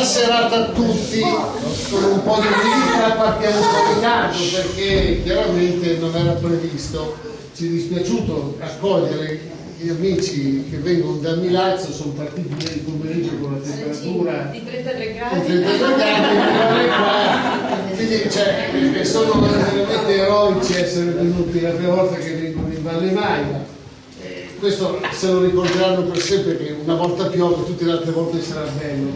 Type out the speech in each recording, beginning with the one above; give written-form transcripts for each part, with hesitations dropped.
serata a tutti, con un po' di musica, partiamo un po' in ritardo perché chiaramente non era previsto. Ci è dispiaciuto accogliere gli amici che vengono da Milazzo, sono partiti ieri pomeriggio con la temperatura di 33 gradi, di 33 gradi, quindi cioè, sono veramente eroici essere venuti la prima volta che vengono in Valle Maia. Questo se lo ricorderanno per sempre, che una volta piove, tutte le altre volte sarà bello.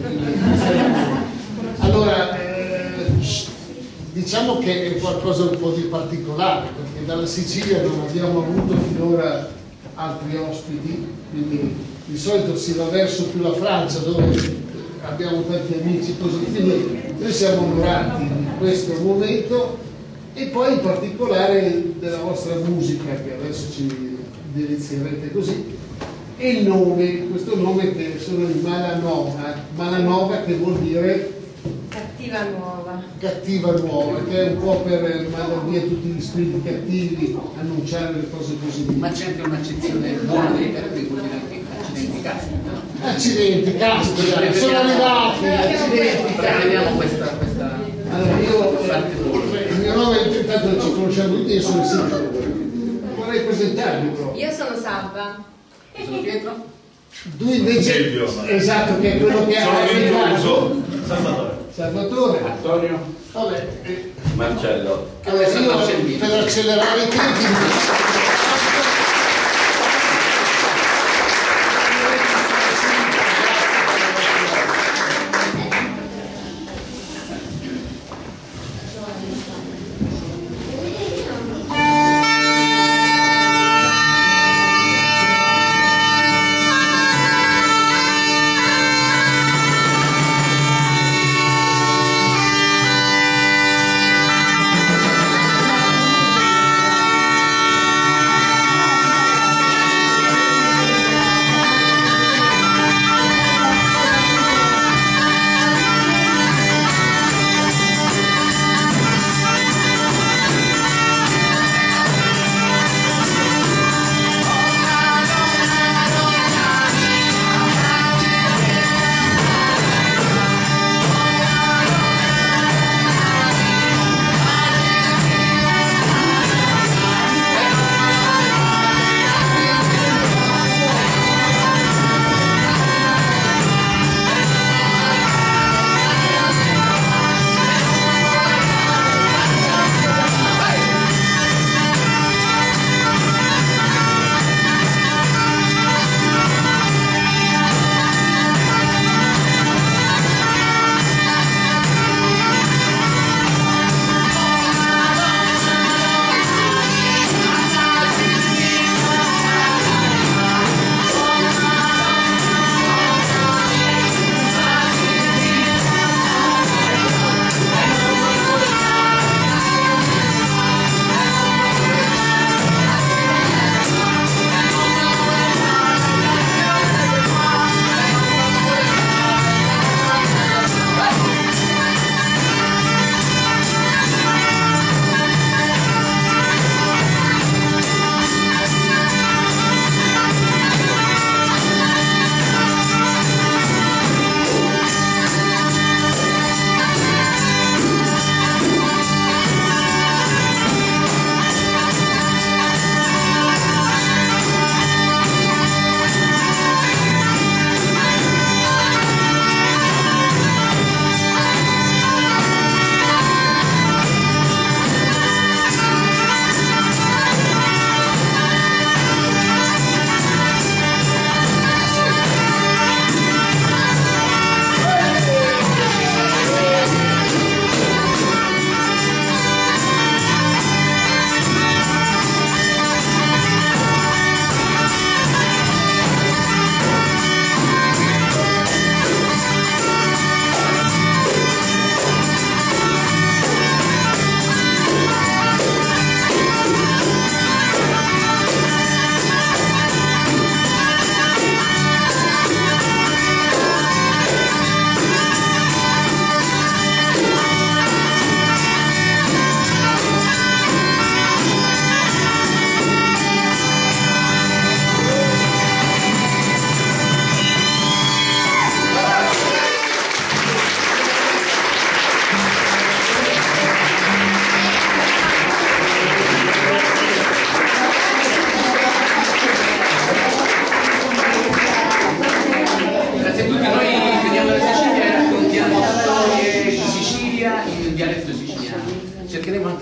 Allora, diciamo che è qualcosa un po' di particolare, perché dalla Sicilia non abbiamo avuto finora altri ospiti, quindi di solito si va verso più la Francia, dove abbiamo tanti amici così, quindi noi siamo onorati di questo momento, e poi in particolare della vostra musica, che adesso ci delizierete così, e il nome, questo nome che sono il Malanova, che vuol dire cattiva nuova, che è un po' per mandare via tutti gli spiriti cattivi, annunciare le cose positive. Ma c'è anche un'accezione buona dei termini, vuol dire anche accidenti casti, no? Accidenti, caspita, sono arrivati, accidenti, Vediamo questa allora io, il mio nome, intanto ci conosciamo tutti, io sono Silvio, vorrei presentarmi però. Io sono Salva. Sono Pietro? Tu invece, Silvio, esatto, che è quello che ha arrivato. Salvatore. Antonio? Vabbè, Marcello. allora io per accelerare i tempi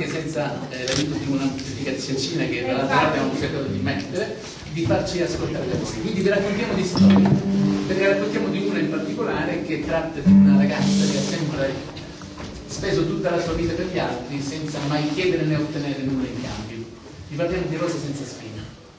anche senza l'aiuto di un'amplificazione che tra l'altro abbiamo cercato di mettere, di farci ascoltare le voci. Quindi vi raccontiamo di storie, perché raccontiamo di una in particolare che tratta di una ragazza che ha sempre speso tutta la sua vita per gli altri senza mai chiedere né ottenere nulla in cambio. Vi parliamo di Rosa senza spina.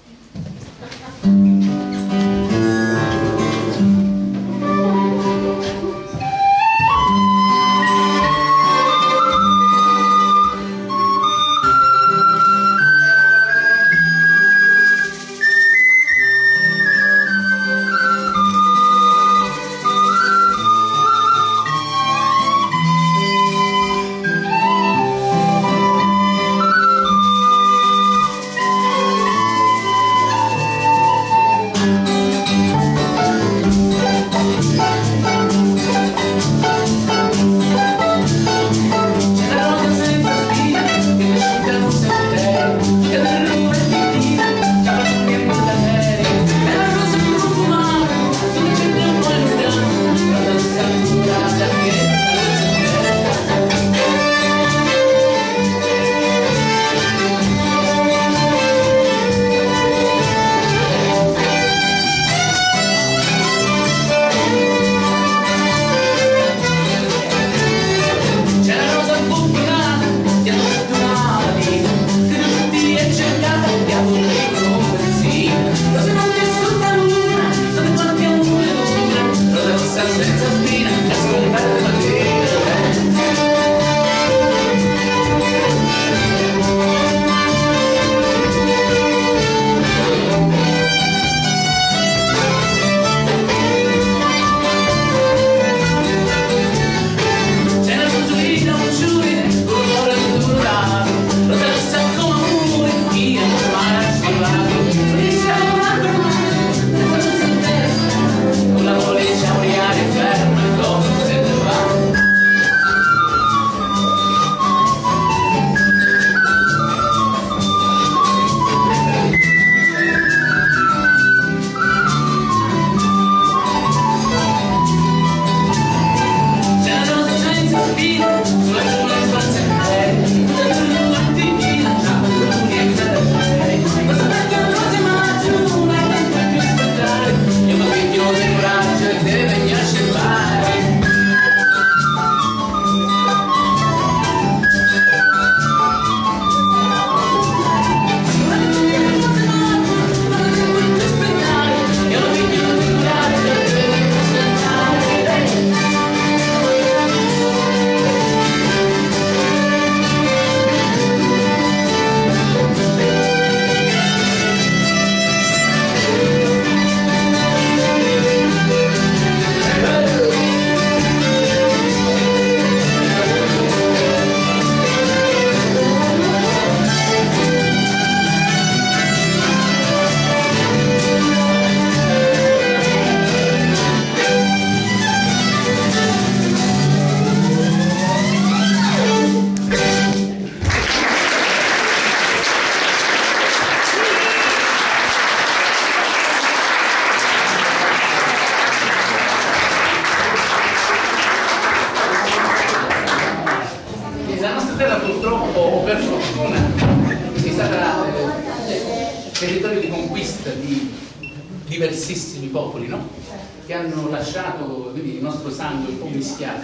territorio di conquista di diversissimi popoli, no? Che hanno lasciato quindi, il nostro sangue un po' mischiato,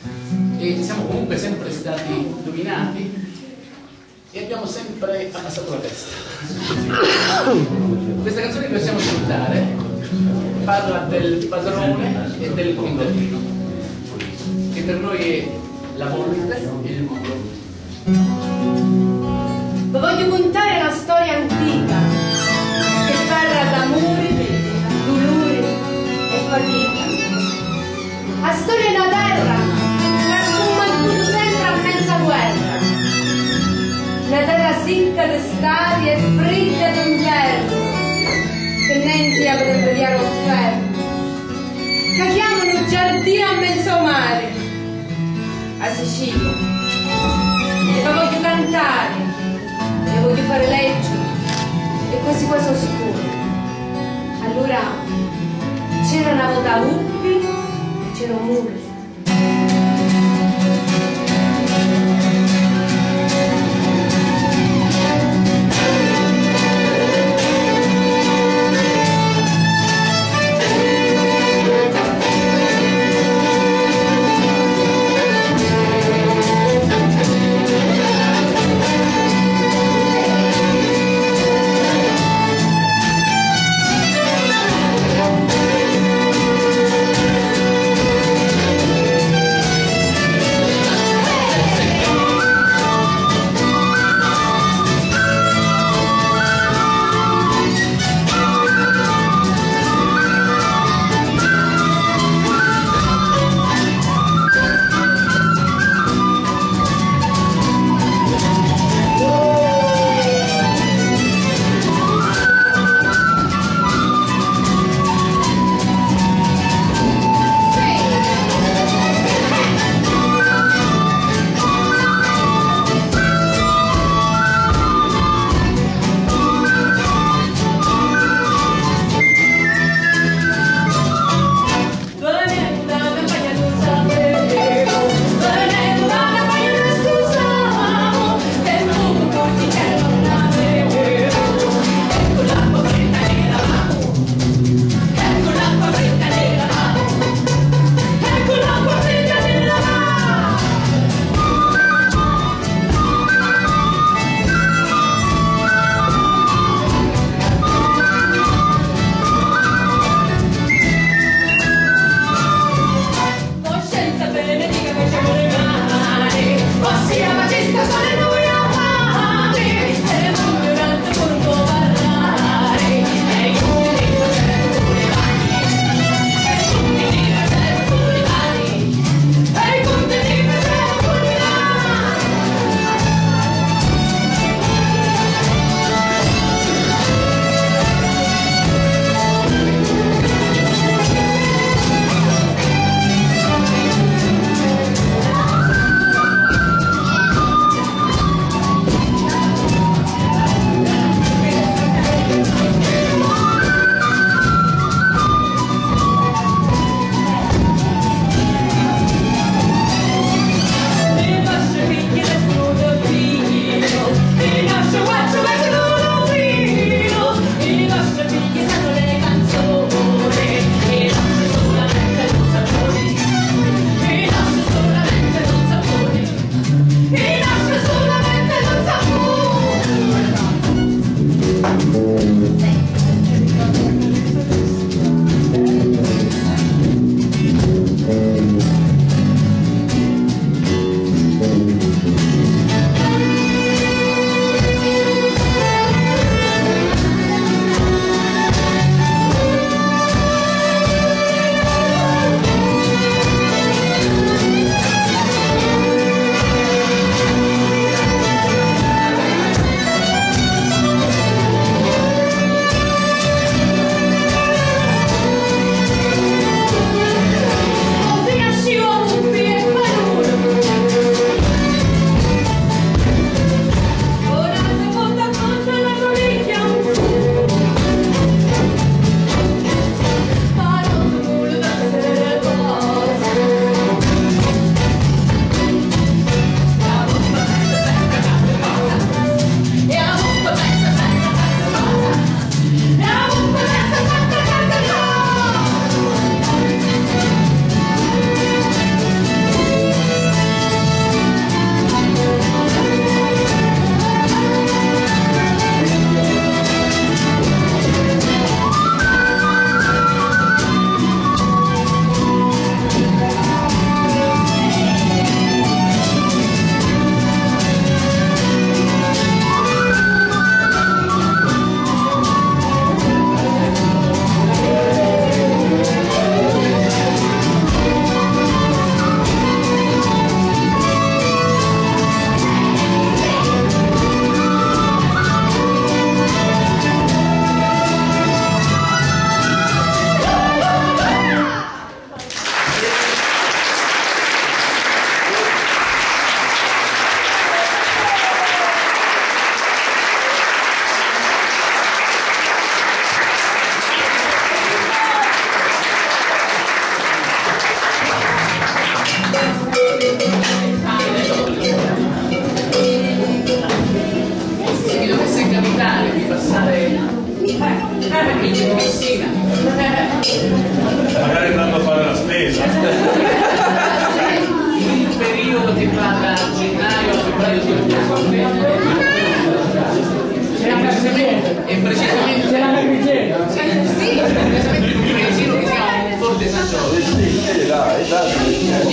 e siamo comunque sempre stati dominati e abbiamo sempre abbassato la testa. Questa canzone che possiamo ascoltare parla del padrone e del contadino, che per noi è la volpe e il moro. Vi voglio contare una storia antica che parla d'amore, dolore e fatica. La storia è una terra che ha scombattuto sempre a mezza guerra. Una terra secca d'estate e fredda d'inverno, che niente avrebbe di fermo, che chiamano giardino a mezzo mare, a Sicilia. E vi voglio cantare, e voglio fare legge, e questi qua sono sicuri. Allora c'era una volta Uppi e c'era un muro.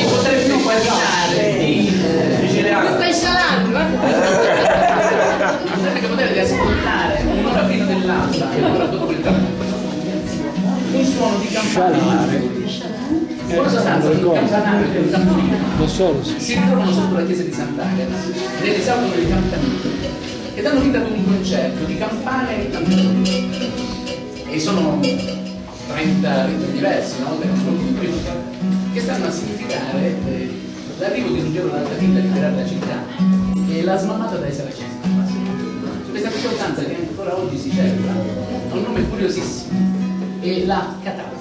quindi potremmo immaginare di stai scialando, potrebbe poter ascoltare un'ora prima dell'alba e un'ora dopo il tramonto un suono di campanile. In buona sostanza, un campanario e un tamburino si ritrovano sotto la chiesa di Sant'Agata ed esautono i campanili e danno vita ad un concerto di campane e tamburini. E sono 30 ritmi diversi, no? Che stanno a significare l'arrivo di un giorno d'Altafinta a liberare la città e la smamata dai saraceni. Questa circostanza che ancora oggi si celebra ha un nome curiosissimo, è la Catalpa.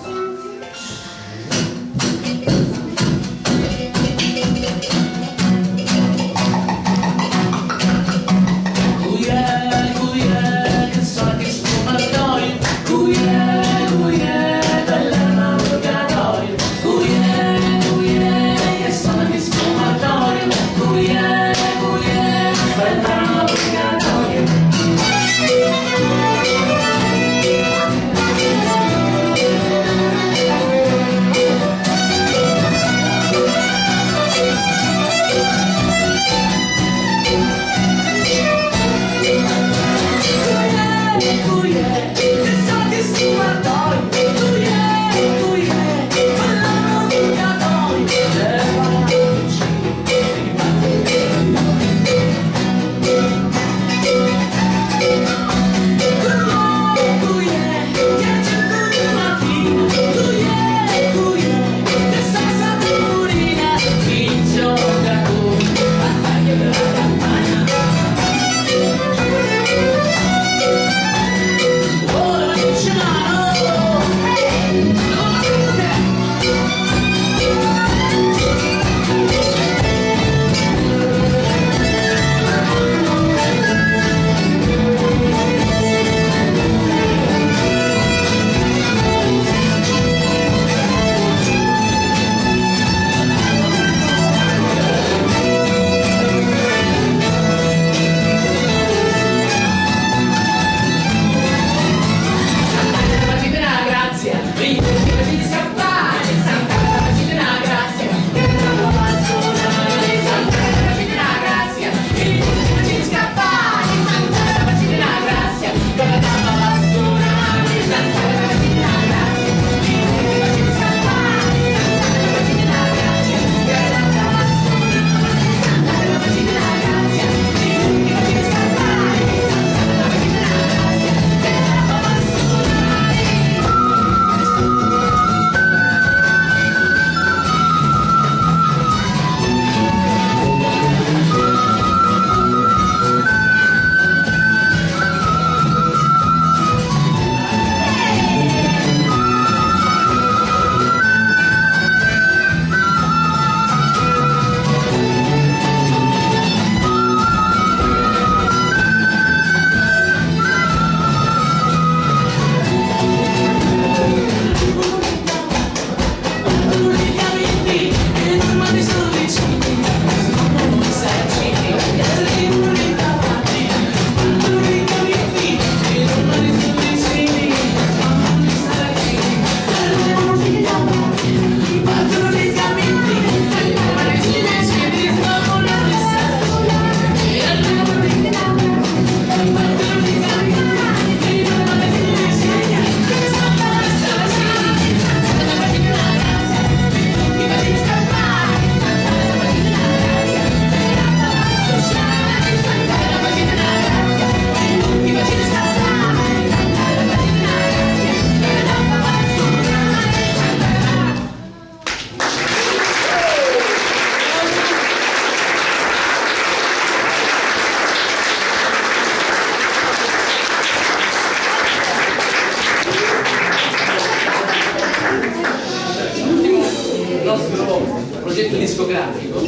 progetto discografico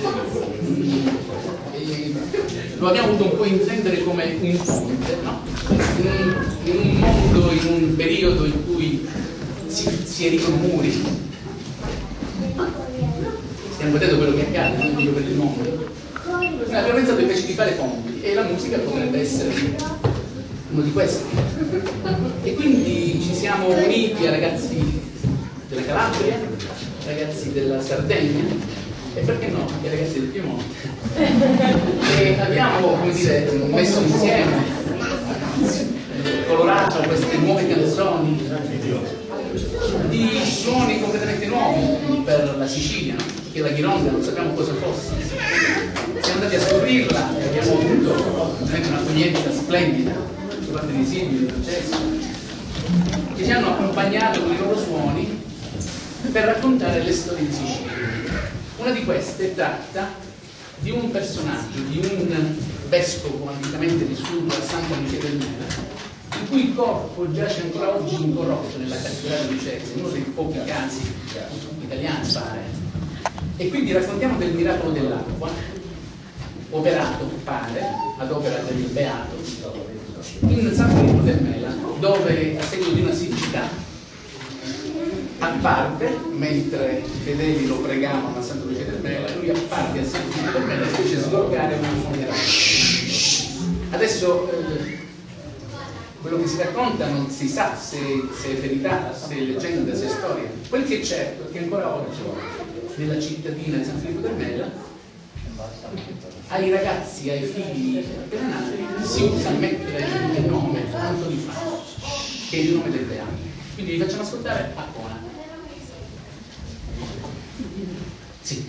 lo abbiamo voluto un po' intendere come un ponte, no? In un mondo, in un periodo in cui si erigono muri, stiamo vedendo quello che accade nel mondo per il mondo. Abbiamo pensato invece di fare ponti e la musica potrebbe essere uno di questi, e quindi ci siamo uniti a ragazzi della Calabria, ragazzi della Sardegna e perché no, anche ragazzi del Piemonte. E abbiamo, come dire, messo insieme, colorato queste nuove canzoni di suoni completamente nuovi per la Sicilia, no? Che la ghironda non sappiamo cosa fosse. Siamo andati a scoprirla e abbiamo avuto una coglienza splendida da parte di Silvio e di Francesco, che ci hanno accompagnato con i loro suoni per raccontare le storie di Sicilia. Una di queste tratta di un personaggio, di un vescovo anticamente vissuto a Santa Lucia del Mela, il cui corpo giace ancora oggi incorrotto nella cattedrale di Cese, uno dei pochi casi italiani pare. E quindi raccontiamo del miracolo dell'acqua, operato, pare, ad opera del Beato, in San Filippo del Mela, dove a seguito di una siccità apparve, mentre i fedeli lo pregavano a Santa Lucia del Mela, lui apparve a San Filippo del Mela e fece sgorgare una fonte d'acqua. Adesso quello che si racconta non si sa se è verità, se è leggenda, se è storia. Quel che è certo è che ancora oggi, nella cittadina di San Filippo del Mela, ai ragazzi, ai figli appena nati, si usa mettere il nome Antonio Franco, che è il nome del Beato. Quindi vi facciamo ascoltare Accona. Sì.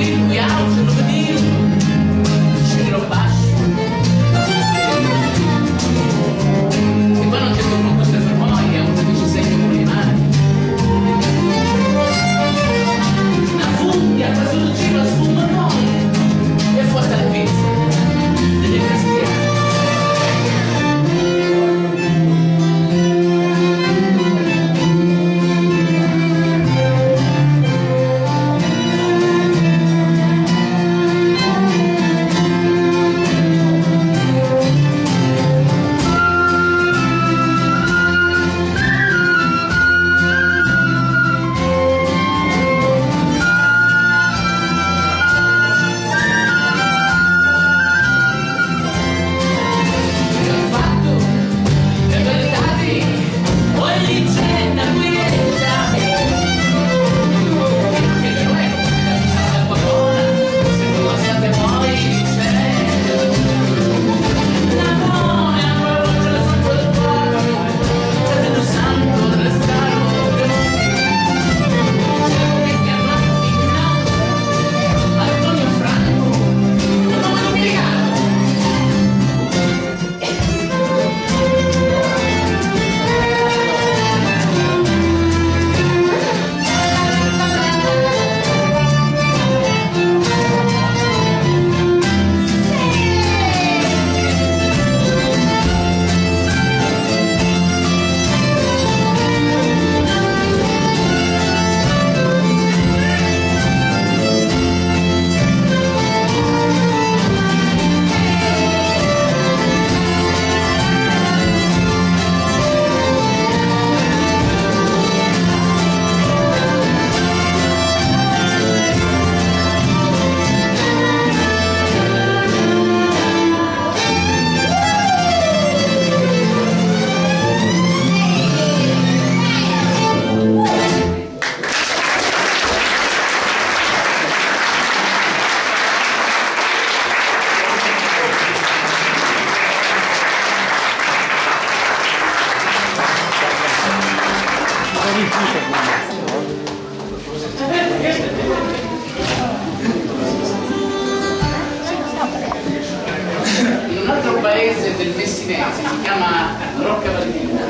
In un altro paese del Messinese, si chiama Rocca Valtina,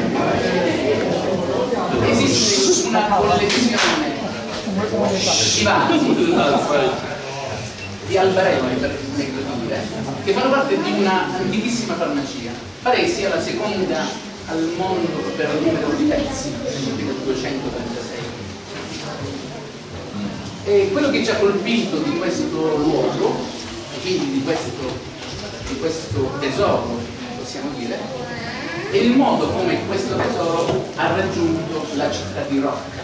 esiste una collezione di vasi, di albarelli per meglio dire, che fanno parte di una antichissima farmacia. Pare sia la seconda al mondo per numero di pezzi, del 236. E quello che ci ha colpito di questo luogo, e quindi di questo tesoro, possiamo dire, è il modo come questo tesoro ha raggiunto la città di Rocca.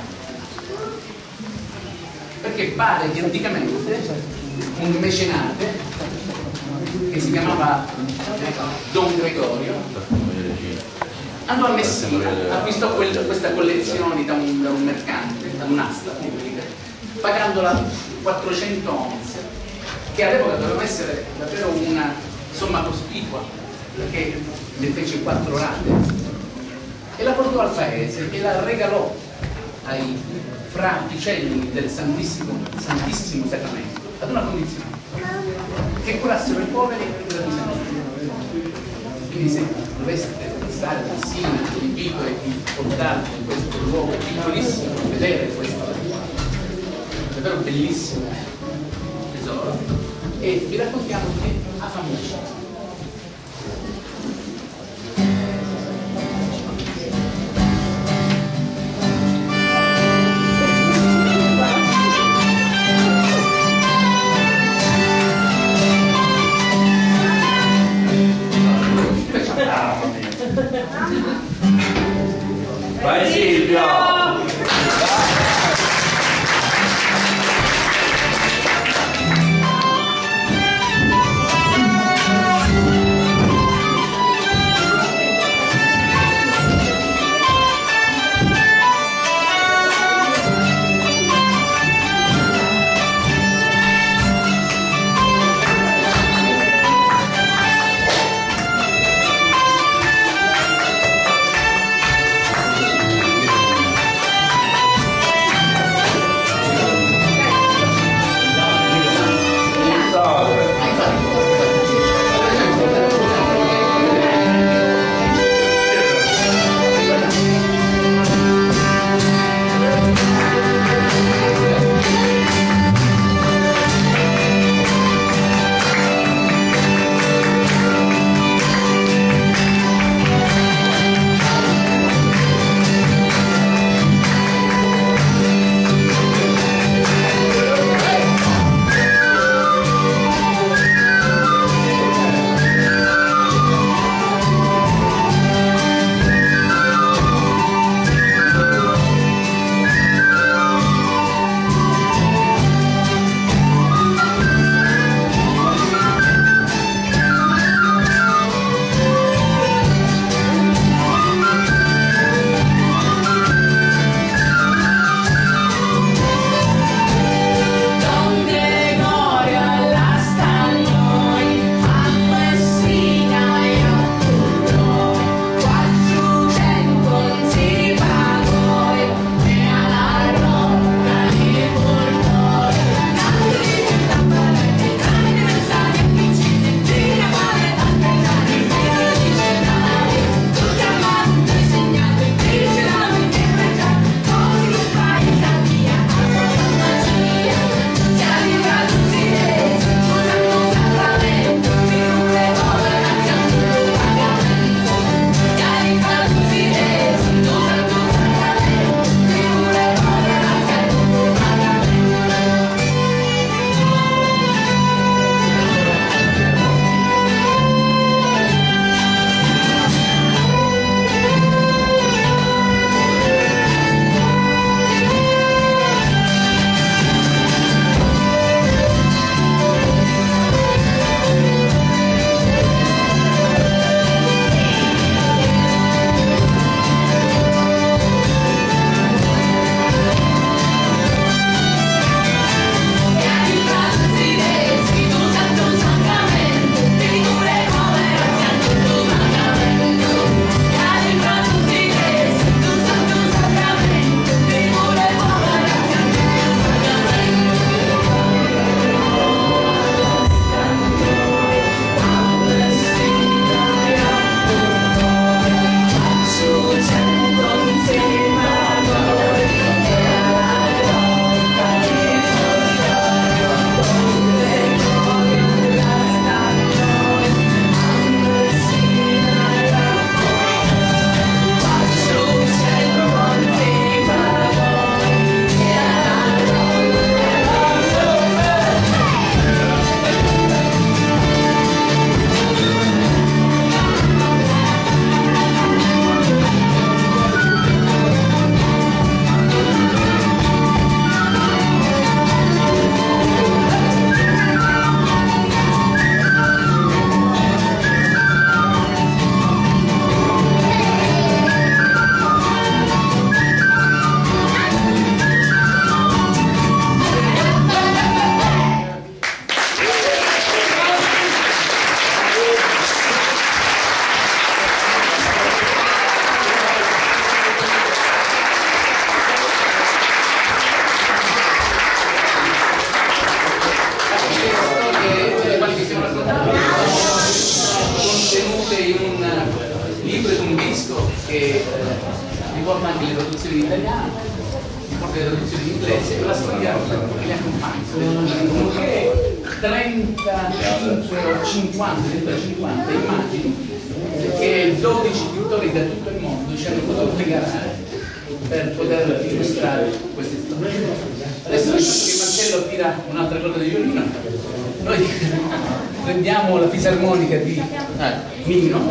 Perché pare che anticamente un mecenate che si chiamava Don Gregorio andò a Messina, acquistò questa collezione da un mercante, da un'asta pubblica, pagandola 400 onze, che all'epoca doveva essere davvero una somma cospicua, perché ne fece 4 rate, e la portò al paese e la regalò ai fraticelli del Santissimo Sacramento, ad una condizione: che curassero i poveri gratuitamente. Quindi se doveste pensare a Messina, vi invito e vi portate in questo luogo piccolissimo, vedere questo davvero bellissimo tesoro, e vi raccontiamo che ha famoso. Vai Silvio! riporta anche le traduzioni in italiano, riporta le traduzioni in inglese, la storia che li accompagna. Nonché 50 immagini che 12 pittori da tutto il mondo ci hanno potuto regalare per poter illustrare queste storie. Adesso che Marcello tira un'altra corda di violino, noi prendiamo la fisarmonica di Nino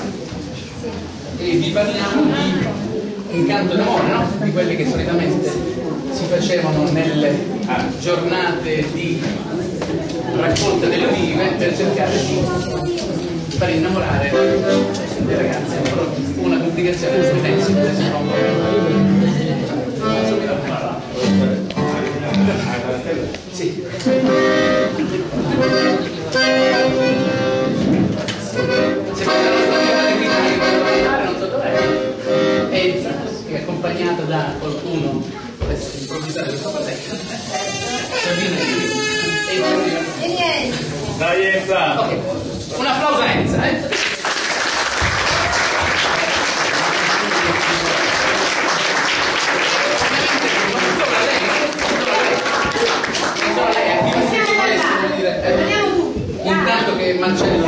e vi parliamo di un canto d'amore, no? Di quelli che solitamente si facevano nelle giornate di raccolta delle olive per cercare di far innamorare le ragazze. Una complicazione del silenzio sì. Se non so dov'è, Elsa, che è accompagnata da qualcuno, adesso improvvisare questo progetto. Dai Elsa! Ok, un applauso a Elsa, intanto che Marcello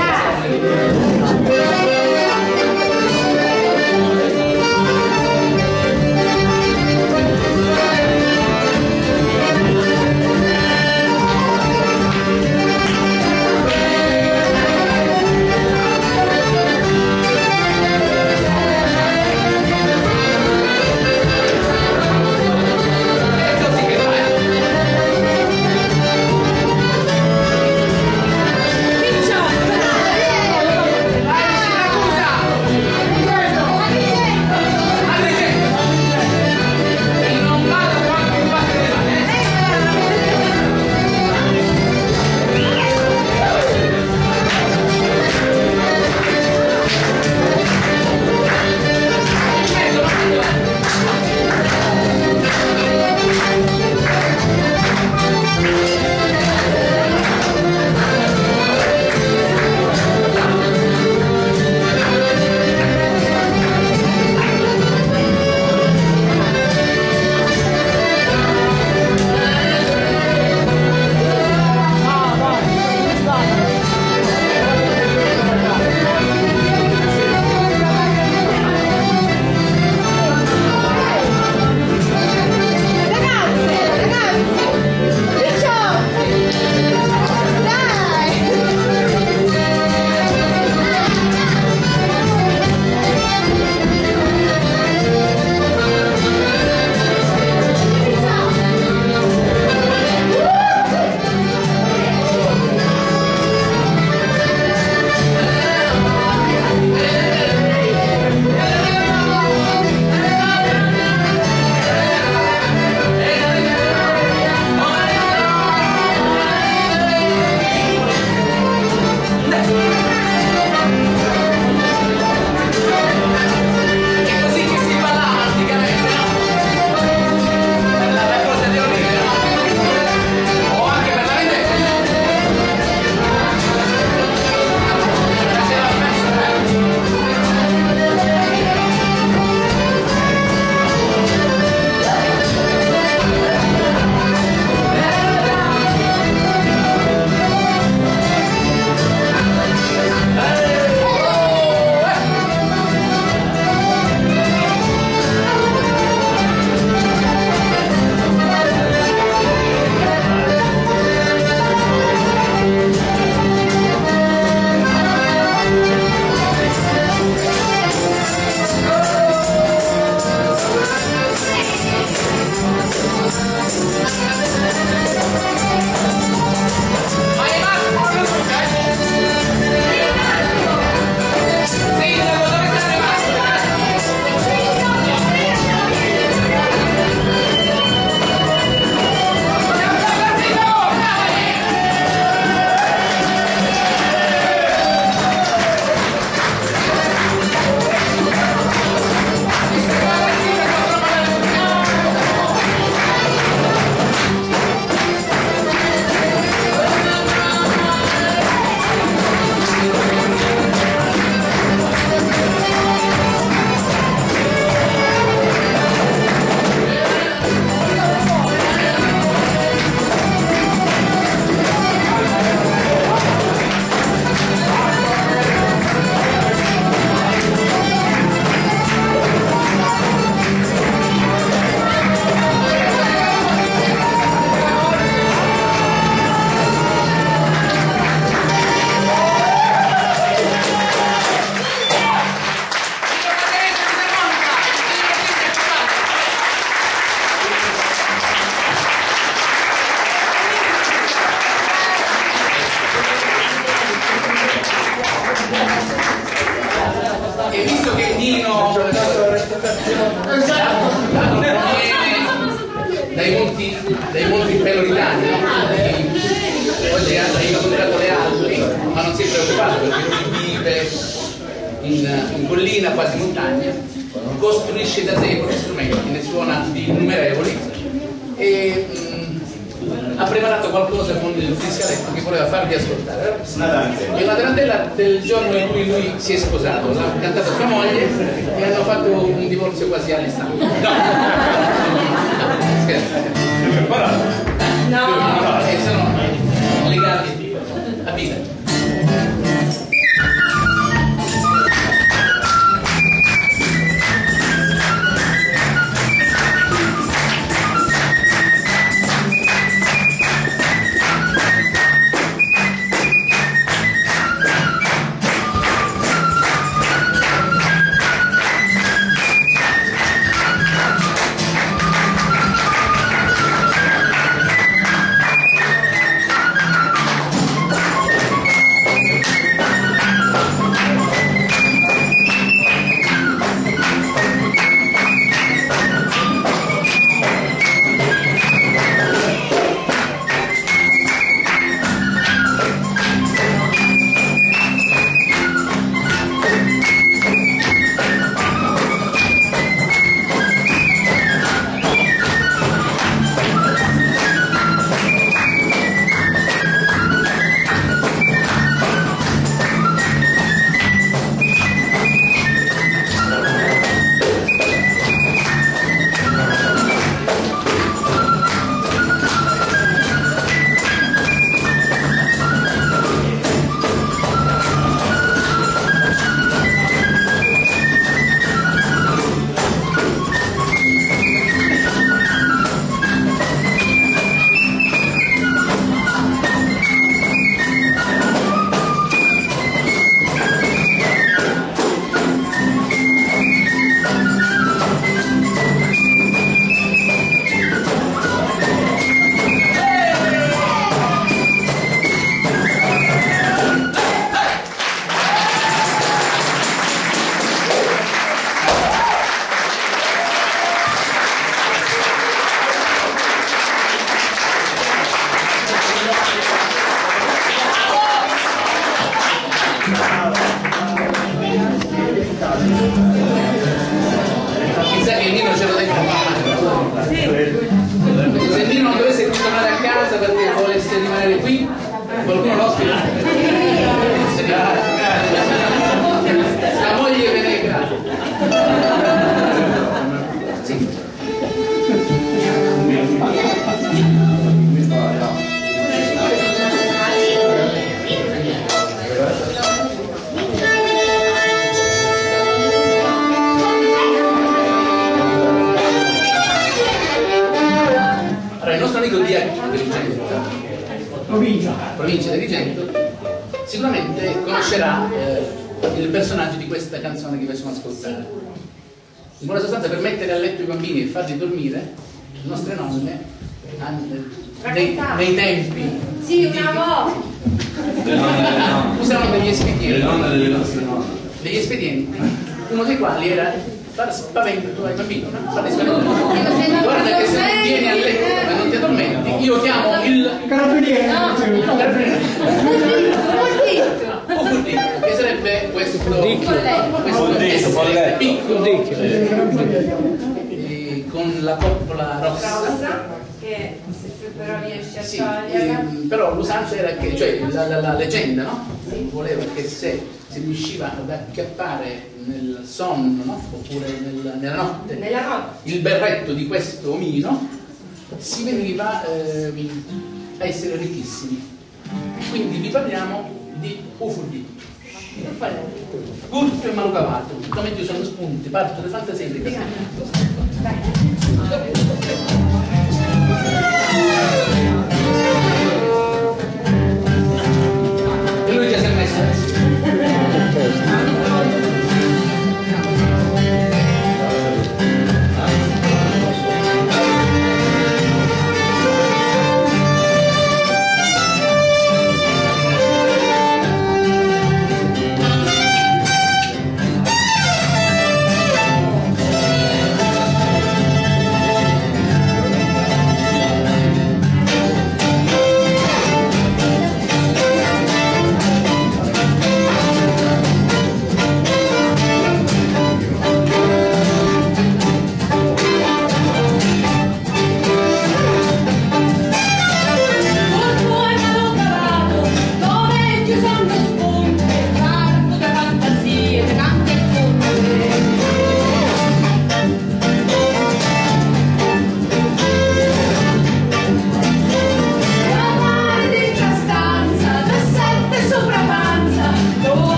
ascoltazione. Esatto. Dai monti peloritani, no? Oggi ha incontrato le Alpi, ma non si è preoccupato perché lui vive in collina, quasi montagna, costruisce da sé i propri strumenti, ne suona di innumerevoli e ha preparato qualcosa con il fiscaletto che voleva farvi ascoltare. È una tarantella del giorno in cui lui si è sposato, l'ha cantata sua moglie e hanno fatto un divorzio quasi all'istante. No! Scherzo. No. Sono legati a vita. Qualcuno lo ospita? La moglie venegra. Sì. Allora, il nostro amico Agrigento, provincia di Agrigento, sicuramente conoscerà il personaggio di questa canzone che facciamo ascoltare. In buona sostanza, per mettere a letto i bambini e farli dormire, le nostre nonne nei tempi sì, una volta usavano degli espedienti, le nonne delle nostre nonne, degli espedienti, uno dei quali era far spavento ai bambini, farli spaventare. Guarda che se non vieni a letto e non ti addormenti, io chiamo il carabinieri, o fuddito, che sarebbe questo piccolo con la coppola rossa, che però riesce a sì, toglierla. però l'usanza era che, cioè la leggenda, no? Voleva che se si riusciva ad acchiappare nel sonno, no? Oppure nella notte il berretto di questo omino, si veniva a essere ricchissimi. Quindi vi parliamo di Ufurdi, curto e malocavato. Come io sono spunti, parto le fantasie di e lui già si è messo.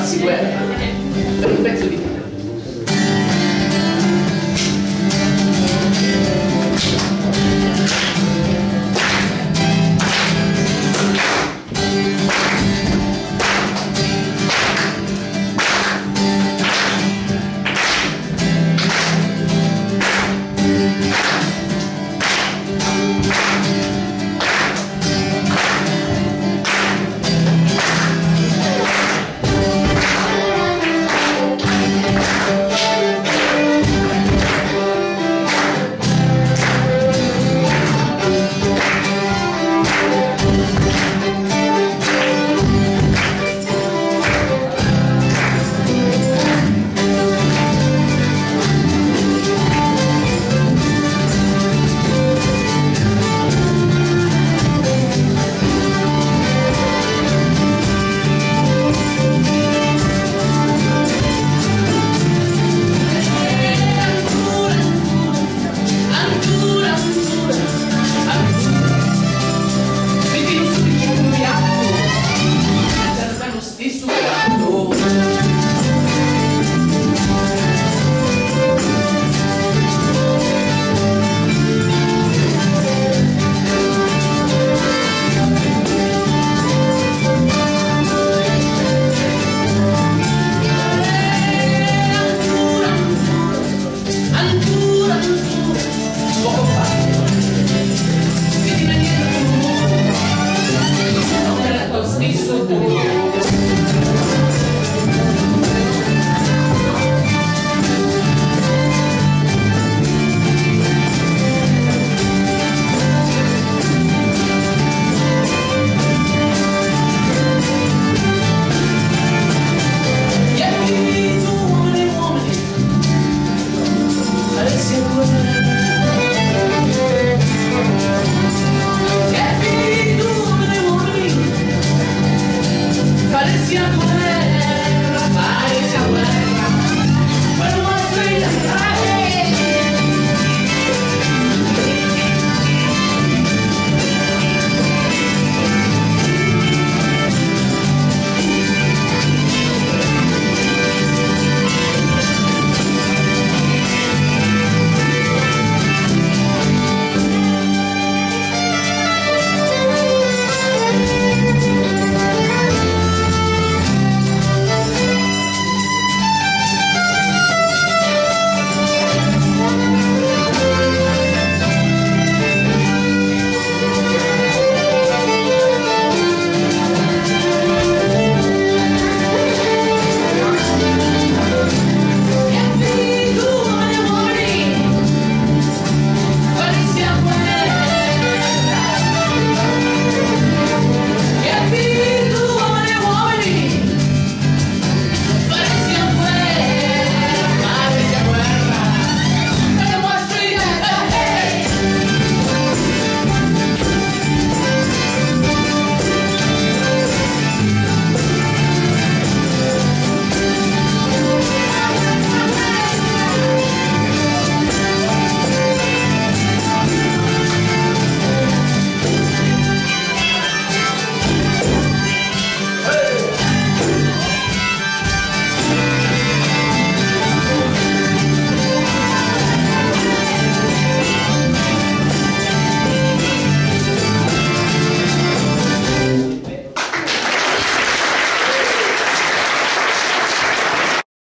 farsi guerra per un pezzo di terra. Stesso